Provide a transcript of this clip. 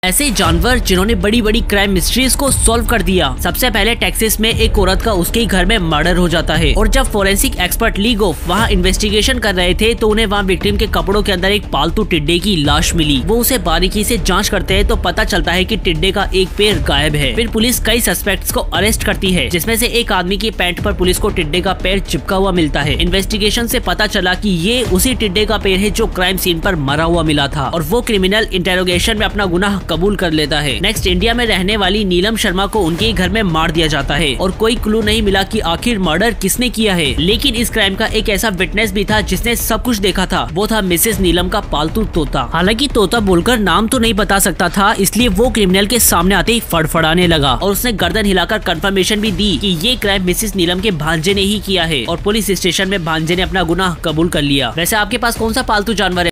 ऐसे जानवर जिन्होंने बड़ी बड़ी क्राइम मिस्ट्रीज को सॉल्व कर दिया। सबसे पहले टेक्सास में एक औरत का उसके ही घर में मर्डर हो जाता है और जब फोरेंसिक एक्सपर्ट ली गोफ वहाँ इन्वेस्टिगेशन कर रहे थे तो उन्हें वहाँ विक्टिम के कपड़ों के अंदर एक पालतू टिड्डे की लाश मिली। वो उसे बारीकी से जांच करते हैं तो पता चलता है कि टिड्डे का एक पैर गायब है। फिर पुलिस कई सस्पेक्ट्स को अरेस्ट करती है, जिसमें से एक आदमी की पैंट पर पुलिस को टिड्डे का पैर चिपका हुआ मिलता है। इन्वेस्टिगेशन से पता चला कि ये उसी टिड्डे का पैर है जो क्राइम सीन पर मरा हुआ मिला था और वो क्रिमिनल इंटेरोगेशन में अपना गुनाह कबूल कर लेता है। नेक्स्ट इंडिया में रहने वाली नीलम शर्मा को उनके घर में मार दिया जाता है और कोई क्लू नहीं मिला कि आखिर मर्डर किसने किया है। लेकिन इस क्राइम का एक ऐसा विटनेस भी था जिसने सब कुछ देखा था, वो था मिसेस नीलम का पालतू तोता। हालांकि तोता बोलकर नाम तो नहीं बता सकता था, इसलिए वो क्रिमिनल के सामने आते ही फड़फड़ाने लगा और उसने गर्दन हिलाकर कंफर्मेशन भी दी कि ये क्राइम मिसेस नीलम के भांजे ने ही किया है और पुलिस स्टेशन में भांजे ने अपना गुनाह कबूल कर लिया। वैसे आपके पास कौन सा पालतू जानवर है?